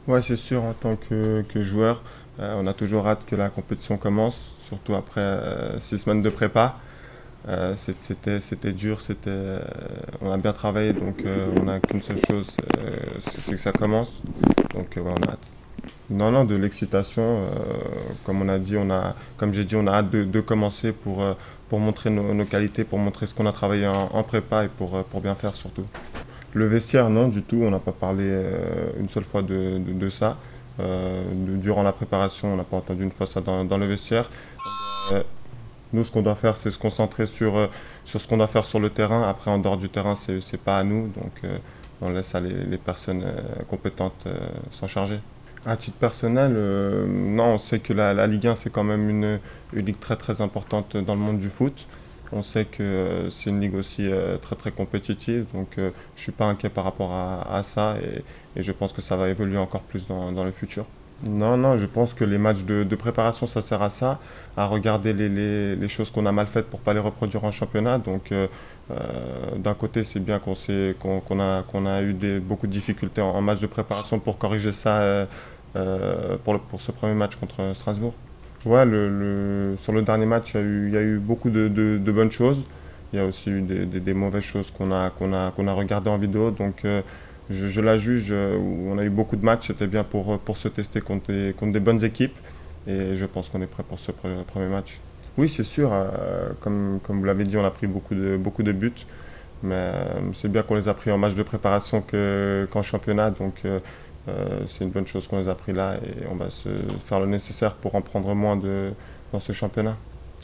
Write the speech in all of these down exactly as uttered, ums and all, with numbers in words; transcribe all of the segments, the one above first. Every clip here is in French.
Ouais, c'est sûr, en tant que, que joueur, euh, on a toujours hâte que la compétition commence, surtout après euh, six semaines de prépa. Euh, c'est- c'était, c'était dur, c'était, euh, on a bien travaillé, donc euh, on n'a qu'une seule chose, euh, c'est c'est que ça commence. Donc euh, ouais, on a hâte. Non, non, de l'excitation. Euh, comme on a dit, on a, comme j'ai dit, on a hâte de, de commencer pour, euh, pour montrer nos, nos qualités, pour montrer ce qu'on a travaillé en, en prépa et pour, euh, pour bien faire surtout. Le vestiaire, non, du tout. On n'a pas parlé euh, une seule fois de, de, de ça. Euh, de- durant la préparation, on n'a pas entendu une fois ça dans, dans le vestiaire. Euh, Nous, ce qu'on doit faire, c'est se concentrer sur, euh, sur ce qu'on doit faire sur le terrain. Après, en dehors du terrain, c'est c'est pas à nous. Donc, euh, on laisse à les, les personnes euh, compétentes euh, s'en charger. À titre personnel, euh, non, on sait que la, la Ligue un, c'est quand même une, une ligue très très importante dans le monde du foot. On sait que euh, c'est une ligue aussi euh, très très compétitive, donc euh, je suis pas inquiet par rapport à, à ça et, et je pense que ça va évoluer encore plus dans, dans le futur. Non, non, je pense que les matchs de, de préparation, ça sert à ça, à regarder les, les, les choses qu'on a mal faites pour pas les reproduire en championnat. Donc, euh, euh, d'un côté, c'est bien qu'on sait, qu'on, qu'on a, qu'on a eu des, beaucoup de difficultés en, en match de préparation pour corriger ça euh, euh, pour, le- pour ce premier match contre Strasbourg. Ouais, le, le- sur le dernier match, il y a eu, il y a eu beaucoup de, de- de bonnes choses. Il y a aussi eu des, des- des mauvaises choses qu'on a, qu'on a, qu'on a regardées en vidéo. Donc, euh, je, je la juge. euh, On a eu beaucoup de matchs. C'était bien pour, pour se tester contre des, contre des bonnes équipes. Et je pense qu'on est prêt pour ce pre- premier match. Oui, c'est sûr. euh, comme, comme vous l'avez dit, on a pris beaucoup de, beaucoup de buts. Mais euh, c'est bien qu'on les a pris en match de préparation que, qu'en championnat. Donc, euh, euh, c'est une bonne chose qu'on les a pris là et on va se faire le nécessaire pour en prendre moins de, dans ce championnat.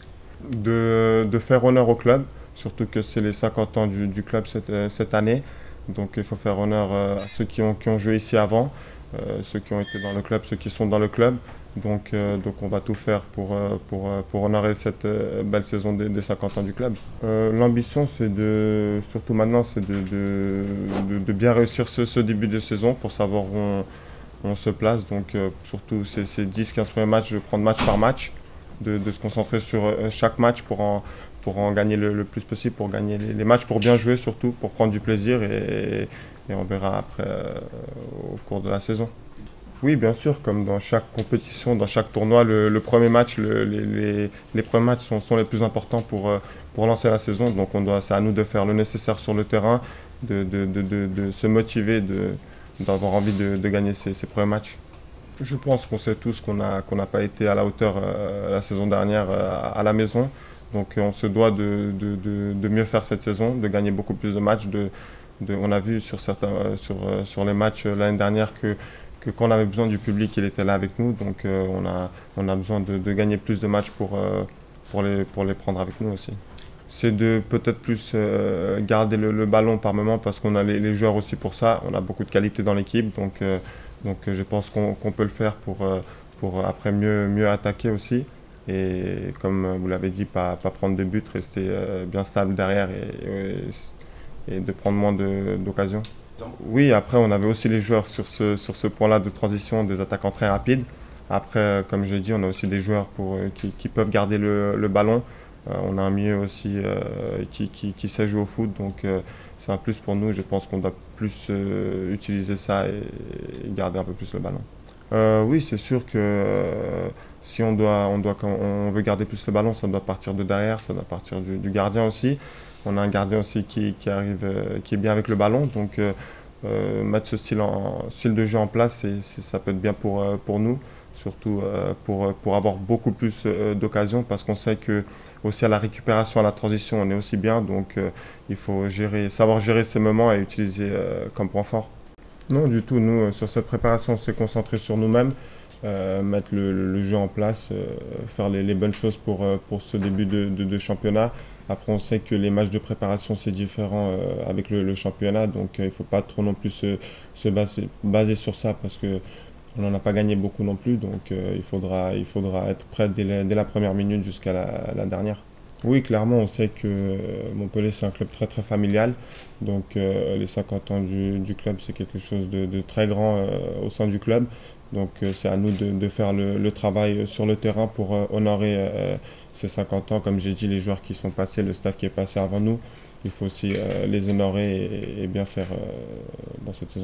De, de faire honneur au club, surtout que c'est les cinquante ans du, du club cette, euh, cette année. Donc il faut faire honneur euh, à ceux qui ont, qui ont joué ici avant, euh, ceux qui ont été dans le club, ceux qui sont dans le club. Donc, euh, donc on va tout faire pour, euh, pour, euh, pour honorer cette euh, belle saison des, des cinquante ans du club. Euh, L'ambition, c'est de, surtout maintenant, c'est de, de, de, de bien réussir ce, ce début de saison pour savoir où on, on se place. Donc euh, surtout ces, ces dix quinze premiers matchs, de prendre match par match, de, de se concentrer sur euh, chaque match pour en, pour en gagner le, le plus possible, pour gagner les, les matchs, pour bien jouer surtout, pour prendre du plaisir et, et on verra après euh, au cours de la saison. Oui, bien sûr, comme dans chaque compétition, dans chaque tournoi, le, le premier match, le- les, les- les premiers matchs sont, sont les plus importants pour, euh, pour lancer la saison. Donc on doit, c'est à nous de faire le nécessaire sur le terrain, de, de, de, de, de se motiver, de, d'avoir envie de, de gagner ces, ces premiers matchs. Je pense qu'on sait tous qu'on a, qu'on n'a pas été à la hauteur euh, la saison dernière euh, à la maison. Donc euh, on se doit de, de, de, de mieux faire cette saison, de gagner beaucoup plus de matchs. De, de, on a vu sur, certains, euh, sur, euh, sur les matchs euh, l'année dernière que, que quand on avait besoin du public, il était là avec nous. Donc euh, on, a, on a besoin de, de gagner plus de matchs pour, euh, pour, les, pour les prendre avec nous aussi. C'est de peut-être plus euh, garder le, le ballon par moment parce qu'on a les, les joueurs aussi pour ça. On a beaucoup de qualité dans l'équipe. Donc, euh, donc euh, je pense qu'on qu'on peut le faire pour, euh, pour après mieux, mieux attaquer aussi. Et comme euh, vous l'avez dit, pas, pas prendre de buts, rester euh, bien stable derrière et, et, et de prendre moins de- d'occasions. Oui, après, on avait aussi les joueurs sur ce, sur ce point-là de transition, des attaquants très rapides. Après, euh, comme j'ai dit, on a aussi des joueurs pour, euh, qui, qui peuvent garder le, le ballon. Euh, on a un milieu aussi euh, qui, qui, qui sait jouer au foot, donc euh, c'est un plus pour nous. Je pense qu'on doit plus euh, utiliser ça et, et garder un peu plus le ballon. Euh, oui, c'est sûr que euh, si on doit, on doit, quand on veut garder plus le ballon, ça doit partir de derrière, ça doit partir du, du gardien aussi. On a un gardien aussi qui, qui arrive, euh, qui est bien avec le ballon, donc euh, euh, mettre ce style, en, style de jeu en place, c'est, c'est- ça peut être bien pour, euh, pour nous, surtout euh, pour, pour avoir beaucoup plus euh, d'occasions, parce qu'on sait que aussi à la récupération, à la transition, on est aussi bien, donc euh, il faut gérer, savoir gérer ces moments et utiliser euh, comme point fort. Non, du tout. Nous, euh, sur cette préparation, on s'est concentré sur nous-mêmes, euh, mettre le, le jeu en place, euh, faire les, les bonnes choses pour, euh, pour ce début de, de- de championnat. Après, on sait que les matchs de préparation, c'est différent euh, avec le, le championnat, donc euh, il ne faut pas trop non plus se, se baser, baser sur ça parce que on n'en a pas gagné beaucoup non plus, donc euh, il faudra, il faudra être prêt dès la, dès la première minute jusqu'à la, la dernière. Oui, clairement, on sait que euh, Montpellier, c'est un club très très familial. Donc euh, les cinquante ans du, du club, c'est quelque chose de, de très grand euh, au sein du club. Donc euh, c'est à nous de, de faire le, le travail sur le terrain pour euh, honorer euh, ces cinquante ans. Comme j'ai dit, les joueurs qui sont passés, le staff qui est passé avant nous, il faut aussi euh, les honorer et, et bien faire euh, dans cette saison.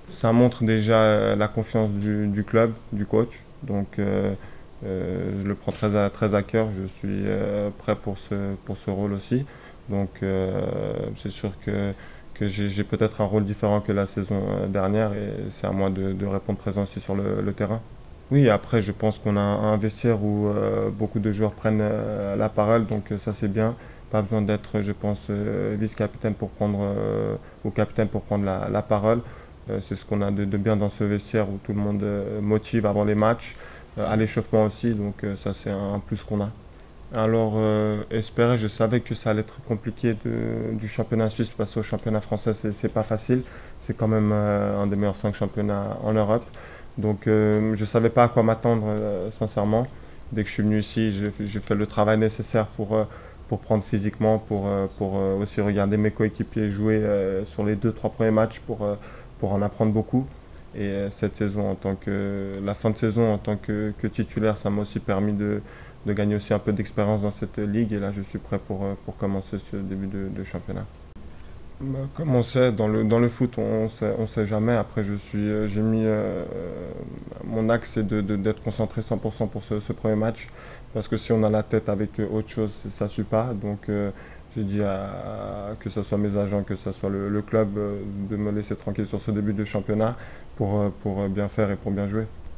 Ça montre déjà la confiance du, du club, du coach. Donc euh, euh, je le prends très à, très à cœur. Je suis euh, prêt pour ce, pour ce rôle aussi. Donc euh, c'est sûr que, que j'ai peut-être un rôle différent que la saison dernière et c'est à moi de, de répondre présent aussi sur le, le terrain. Oui, après, je pense qu'on a un vestiaire où euh, beaucoup de joueurs prennent euh, la parole, donc euh, ça c'est bien. Pas besoin d'être, je pense, euh, vice-capitaine pour prendre, euh, ou capitaine pour prendre la, la parole. Euh, c'est ce qu'on a de, de bien dans ce vestiaire où tout le monde euh, motive avant les matchs, euh, à l'échauffement aussi, donc euh, ça c'est un, un plus qu'on a. Alors, euh, espérer, je savais que ça allait être compliqué de- du championnat suisse parce au championnat français, c'est c'est pas facile. C'est quand même euh, un des meilleurs cinq championnats en Europe. Donc, euh, je savais pas à quoi m'attendre, euh, sincèrement. Dès que je suis venu ici, j'ai j'ai fait le travail nécessaire pour, euh, pour prendre physiquement, pour, euh, pour euh, aussi regarder mes coéquipiers jouer euh, sur les deux, trois premiers matchs pour, euh, pour en apprendre beaucoup. Et euh, cette saison, en tant que, la fin de saison en tant que, que titulaire, ça m'a aussi permis de de gagner aussi un peu d'expérience dans cette ligue. Et là, je suis prêt pour, euh, pour commencer ce début de, de championnat. Bah, comme on sait, dans le, dans le foot, on sait, on sait jamais. Après, je suis, euh, j'ai mis euh, mon axe, c'est de, de- d'être concentré cent pour cent pour ce, ce premier match. Parce que si on a la tête avec euh, autre chose, ça ne suit pas. Donc, euh, j'ai dit à, que ce soit mes agents, que ce soit le, le club, euh, de me laisser tranquille sur ce début de championnat pour, euh, pour bien faire et pour bien jouer.